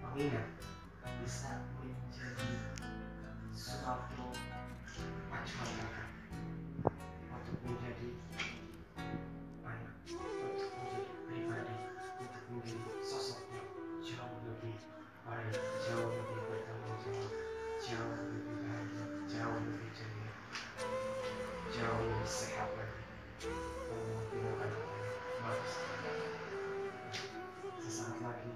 mengingat bisa menjadi suatu acuan kakak untuk menjadi anak, untuk menjadi pribadi, untuk menjadi sosok yang jauh lebih baik, jauh lebih bertanggung jawab, jauh lebih bahagia, jauh lebih ceria, jauh lebih sehat lagi. Menggunakan bagus. Sesaat lagi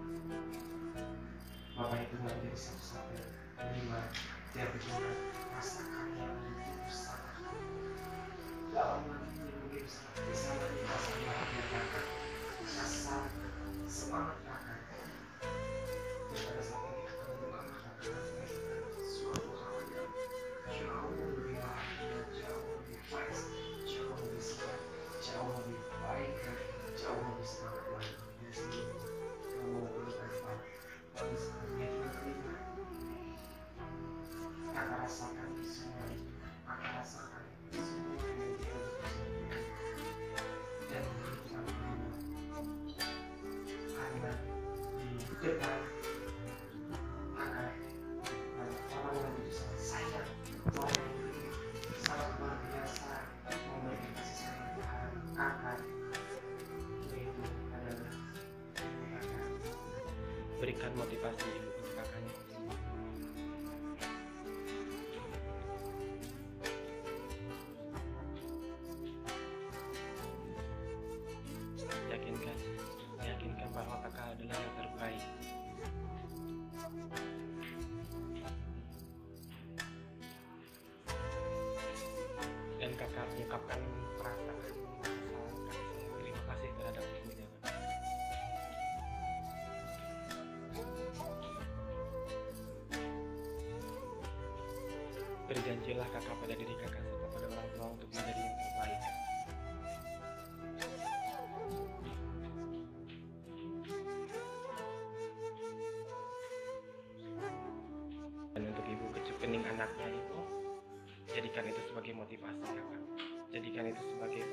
Bapak itu menjadi satu-satunya lima dia berikan rasakan yang begitu sangat dalam hati yang begitu sangat bisa rasa bahagia kakak, rasa semangat kakak. Dan pada saat ini akan mengangkat suatu hal yang jauh lebih bahagia, jauh lebih baik, jauh lebih sehat, jauh lebih baik, dan jauh lebih semangat lagi. Dan sendiri kamu memberikan Pak bagi sekalian yang terima. Kakak rasakan semua itu, kakak rasakan semua yang dia lakukan dan memberikan kamu karena di depan kakak orang yang begitu sangat sayang, orang yang begitu sangat luar biasa memberikan kasih sayang terhadap kakak, yaitu adalah kakak. Berikan motivasi ibu untuk kakaknya. Yakinkan bahwa kakak adalah yang terbaik. Dan kakak ungkapkan perasaan terima kasih terhadap ibunya. Berjanjilah kakak pada diri kakak serta pada orang tua untuk menjadi yang terbaik. Dan untuk ibu kecil kening anaknya itu, jadikan itu sebagai motivasi kakak. Jadikan itu sebagai